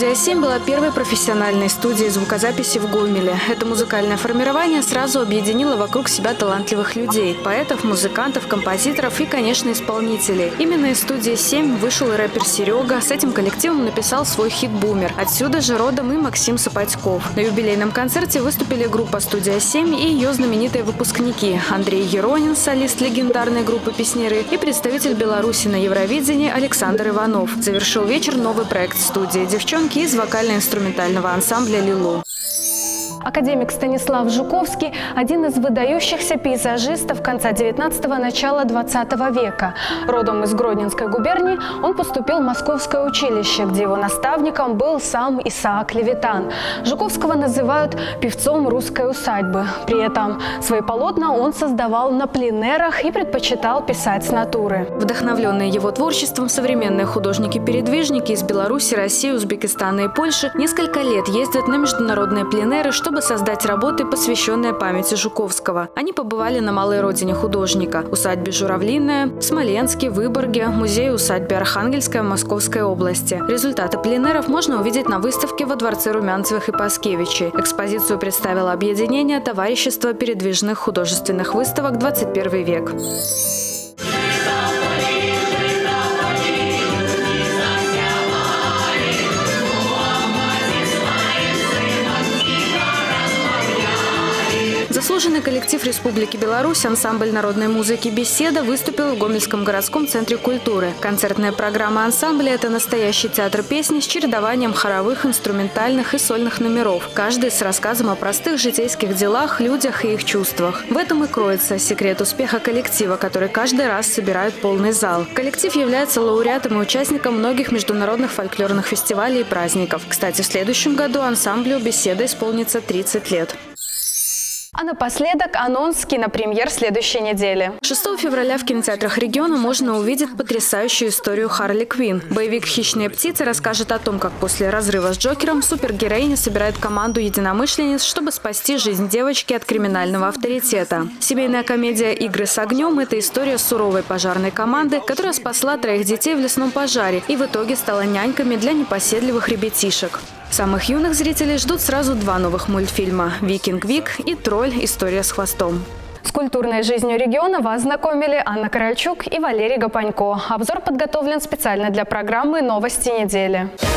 Студия 7 была первой профессиональной студией звукозаписи в Гомеле. Это музыкальное формирование сразу объединило вокруг себя талантливых людей – поэтов, музыкантов, композиторов и, конечно, исполнителей. Именно из студии 7 вышел и рэпер Серега. С этим коллективом написал свой хит «Бумер». Отсюда же родом и Максим Сапатьков. На юбилейном концерте выступили группа «Студия 7» и ее знаменитые выпускники – Андрей Еронин, солист легендарной группы «Песняры», и представитель Беларуси на Евровидении Александр Иванов. Завершил вечер новый проект студии «Девчонки» из вокально-инструментального ансамбля «Лилу». Академик Станислав Жуковский – один из выдающихся пейзажистов конца 19-го, начала 20 века. Родом из Гродненской губернии, он поступил в Московское училище, где его наставником был сам Исаак Левитан. Жуковского называют певцом русской усадьбы. При этом свои полотна он создавал на пленэрах и предпочитал писать с натуры. Вдохновленные его творчеством, современные художники-передвижники из Беларуси, России, Узбекистана и Польши несколько лет ездят на международные пленэры, чтобы создать работы, посвященные памяти Жуковского. Они побывали на малой родине художника – усадьбе Журавлиная, Смоленске, Выборге, музее-усадьбе Архангельская в Московской области. Результаты пленэров можно увидеть на выставке во дворце Румянцевых и Паскевичей. Экспозицию представило объединение «Товарищество передвижных художественных выставок 21 век». Заслуженный коллектив Республики Беларусь ансамбль народной музыки «Беседа» выступил в Гомельском городском центре культуры. Концертная программа ансамбля – это настоящий театр песни с чередованием хоровых, инструментальных и сольных номеров. Каждый с рассказом о простых житейских делах, людях и их чувствах. В этом и кроется секрет успеха коллектива, который каждый раз собирает полный зал. Коллектив является лауреатом и участником многих международных фольклорных фестивалей и праздников. Кстати, в следующем году ансамблю «Беседа» исполнится 30 лет. А напоследок анонс кинопремьер следующей недели. 6 февраля в кинотеатрах региона можно увидеть потрясающую историю Харли Квинн. Боевик «Хищные птицы» расскажет о том, как после разрыва с Джокером супергероиня собирает команду единомышленниц, чтобы спасти жизнь девочки от криминального авторитета. Семейная комедия «Игры с огнем» – это история суровой пожарной команды, которая спасла 3 детей в лесном пожаре и в итоге стала няньками для непоседливых ребятишек. Самых юных зрителей ждут сразу 2 новых мультфильма «Викинг Вик» и «Тролль. История с хвостом». С культурной жизнью региона вас знакомили Анна Корольчук и Валерий Гапанько. Обзор подготовлен специально для программы «Новости недели».